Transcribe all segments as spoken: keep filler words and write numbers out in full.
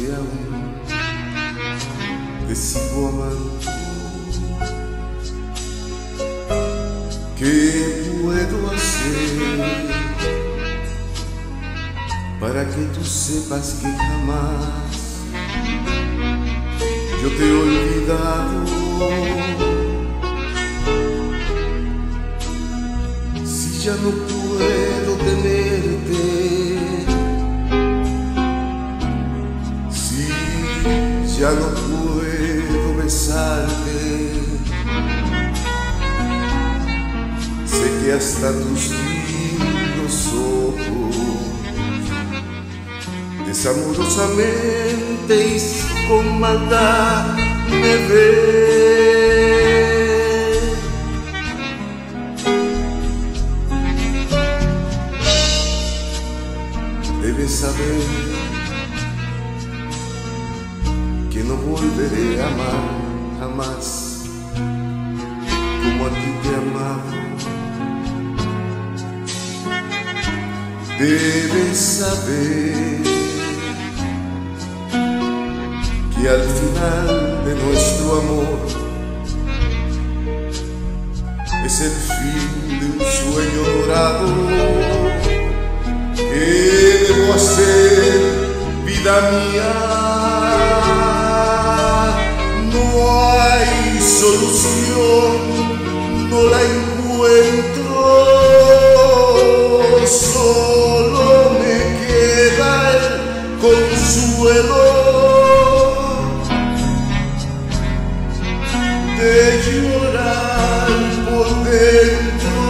que aún te sigo amando. ¿Qué puedo hacer para que tú sepas que jamás yo te he olvidado? Si ya no puedo tenerte, si ya no puedo besarte, sé que hasta tus lindos ojos desamorosamente y con maldad me ven. Debes saber que no volveré a amar jamás como a ti te he amado. Debes saber que al final de nuestro amor es el fin de un sueño dorado. ¿Qué debo hacer, vida mía? No hay solución, no la encuentro. Solo me queda el consuelo de llorar por dentro.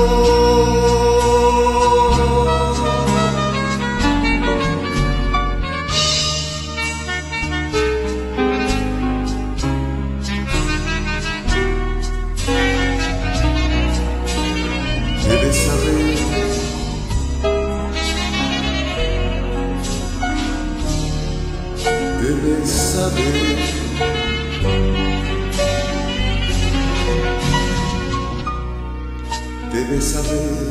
Debes saber Debes saber Debes saber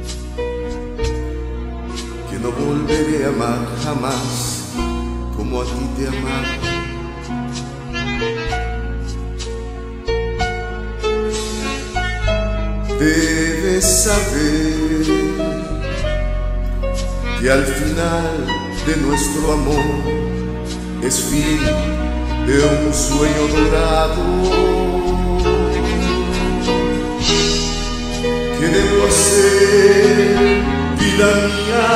que no volveré a amar jamás como a ti te he amado. Debes saber que al final de nuestro amor es fin de un sueño dorado. ¿Qué debo hacer, vida mía?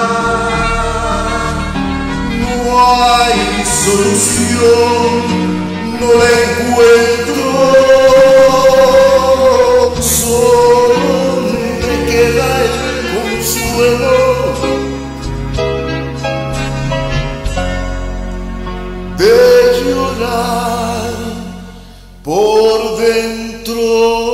No hay solución, no la encuentro. Solo me queda el consuelo de llorar por dentro.